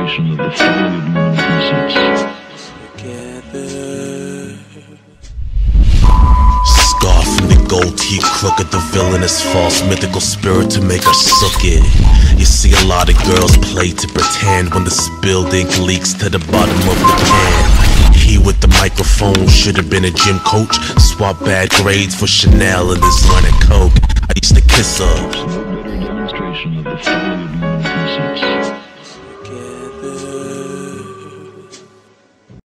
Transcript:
demonstration of the folly of normal concepts. Scar from the gold teeth, crooked, the villainous false mythical spirit to make us suck it. You see a lot of girls play to pretend when the spilled ink leaks to the bottom of the can. He with the microphone should have been a gym coach. Swap bad grades for Chanel and this line of coke. I used to kiss her. No better demonstration of the folly of